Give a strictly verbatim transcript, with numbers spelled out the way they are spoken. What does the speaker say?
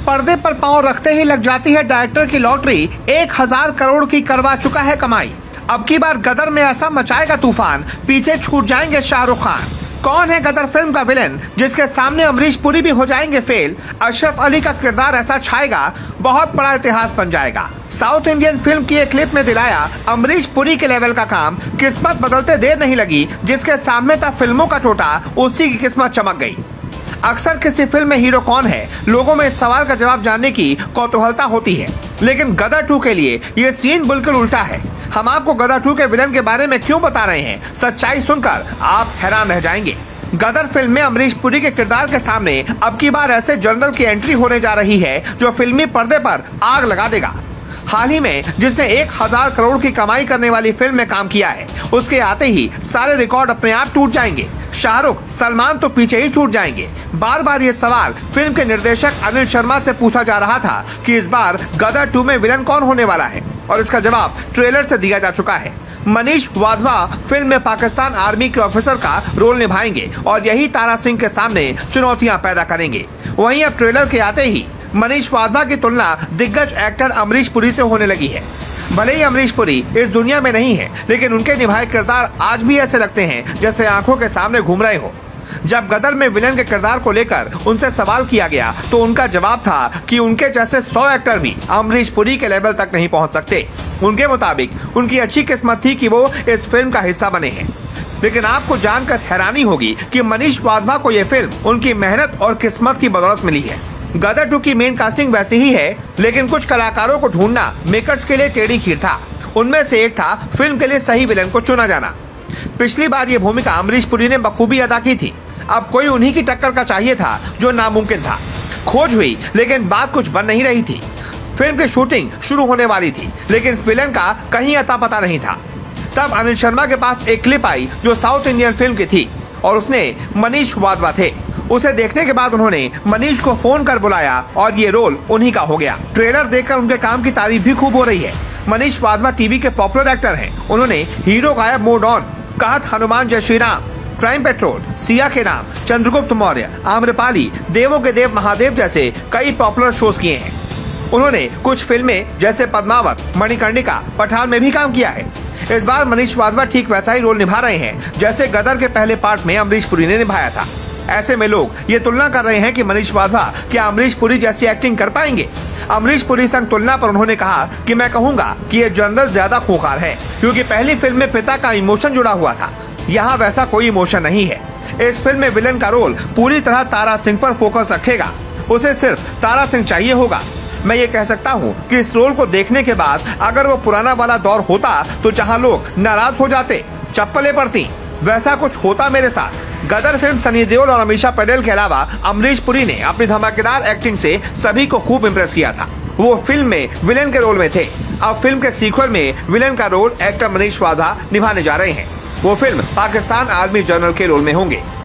पर्दे पर पांव रखते ही लग जाती है डायरेक्टर की लॉटरी। एक हजार करोड़ की करवा चुका है कमाई। अब की बार गदर में ऐसा मचाएगा तूफान, पीछे छूट जाएंगे शाहरुख खान। कौन है गदर फिल्म का विलेन जिसके सामने अमरीश पुरी भी हो जाएंगे फेल? अशरफ अली का किरदार ऐसा छाएगा, बहुत बड़ा इतिहास बन जाएगा। साउथ इंडियन फिल्म की एक क्लिप में दिलाया अमरीश पुरी के लेवल का काम। किस्मत बदलते देर नहीं लगी, जिसके सामने था फिल्मों का टोटा, उसी की किस्मत चमक गई। अक्सर किसी फिल्म में हीरो कौन है, लोगों में इस सवाल का जवाब जानने की कौतूहलता होती है, लेकिन गदर टू के लिए ये सीन बिल्कुल उल्टा है। हम आपको गदर टू के विलन के बारे में क्यों बता रहे हैं, सच्चाई सुनकर आप हैरान रह जाएंगे। गदर फिल्म में अमरीश पुरी के किरदार के सामने अब की बार ऐसे जनरल की एंट्री होने जा रही है जो फिल्मी पर्दे पर आग लगा देगा। हाल ही में जिसने एक हजार करोड़ की कमाई करने वाली फिल्म में काम किया है, उसके आते ही सारे रिकॉर्ड अपने आप टूट जाएंगे। शाहरुख, सलमान तो पीछे ही छूट जाएंगे। बार बार ये सवाल फिल्म के निर्देशक अनिल शर्मा से पूछा जा रहा था कि इस बार गदर टू में विलन कौन होने वाला है, और इसका जवाब ट्रेलर से दिया जा चुका है। मनीष वाधवा फिल्म में पाकिस्तान आर्मी के ऑफिसर का रोल निभाएंगे और यही तारा सिंह के सामने चुनौतियां पैदा करेंगे। वहीं अब ट्रेलर के आते ही मनीष वाधवा की तुलना दिग्गज एक्टर अमरीश पुरी से होने लगी है। भले ही अमरीश पुरी इस दुनिया में नहीं है, लेकिन उनके निभाए किरदार आज भी ऐसे लगते हैं जैसे आंखों के सामने घूम रहे हो। जब गदर में विलन के किरदार को लेकर उनसे सवाल किया गया तो उनका जवाब था कि उनके जैसे सौ एक्टर भी अमरीश पुरी के लेवल तक नहीं पहुंच सकते। उनके मुताबिक उनकी अच्छी किस्मत थी कि वो इस फिल्म का हिस्सा बने हैं। लेकिन आपको जानकर हैरानी होगी कि मनीष वाधवा को यह फिल्म उनकी मेहनत और किस्मत की बदौलत मिली है। गदर टू की मेन कास्टिंग वैसी ही है, लेकिन कुछ कलाकारों को ढूंढना मेकर्स के लिए टेढ़ी खीर था। उनमें से एक था फिल्म के लिए सही विलन को चुना जाना। पिछली बार ये भूमिका अमरीश पुरी ने बखूबी अदा की थी। अब कोई उन्हीं की टक्कर का चाहिए था जो नामुमकिन था। खोज हुई, लेकिन बात कुछ बन नहीं रही थी। फिल्म की शूटिंग शुरू होने वाली थी, लेकिन विलन का कहीं अता पता नहीं था। तब अनिल शर्मा के पास एक क्लिप आई जो साउथ इंडियन फिल्म की थी और उसने मनीष वाधवा थे। उसे देखने के बाद उन्होंने मनीष को फोन कर बुलाया और ये रोल उन्हीं का हो गया। ट्रेलर देखकर उनके काम की तारीफ भी खूब हो रही है। मनीष वाधवा टीवी के पॉपुलर एक्टर हैं। उन्होंने hero Gayab mode on, Kahat Hanuman Jai Shri Ram, crime patrol, Siya के नाम, चंद्रगुप्त मौर्य, आम्रपाली, देवों के देव महादेव जैसे कई पॉपुलर शोज किए हैं। उन्होंने कुछ फिल्में जैसे पद्मावत, मणिकर्णिका, पठान में भी काम किया है। इस बार मनीष वाधवा ठीक वैसा ही रोल निभा रहे हैं जैसे गदर के पहले पार्ट में अमरीश पुरी ने निभाया था। ऐसे में लोग ये तुलना कर रहे हैं कि मनीष वाधवा क्या अमरीश पुरी जैसी एक्टिंग कर पाएंगे। अमरीश पुरी संग तुलना पर उन्होंने कहा कि मैं कहूंगा कि ये जनरल ज्यादा खूंखार है, क्योंकि पहली फिल्म में पिता का इमोशन जुड़ा हुआ था। यहाँ वैसा कोई इमोशन नहीं है। इस फिल्म में विलन का रोल पूरी तरह तारा सिंह पर फोकस रखेगा। उसे सिर्फ तारा सिंह चाहिए होगा। मैं ये कह सकता हूँ कि इस रोल को देखने के बाद अगर वो पुराना वाला दौर होता तो जहाँ लोग नाराज हो जाते, चप्पलें पड़ती, वैसा कुछ होता मेरे साथ। गदर फिल्म सनी देओल और अमीषा पटेल के अलावा अमरीश पुरी ने अपनी धमाकेदार एक्टिंग से सभी को खूब इम्प्रेस किया था। वो फिल्म में विलेन के रोल में थे। अब फिल्म के सीक्वल में विलेन का रोल एक्टर मनीष वाधवा निभाने जा रहे हैं। वो फिल्म पाकिस्तान आर्मी जनरल के रोल में होंगे।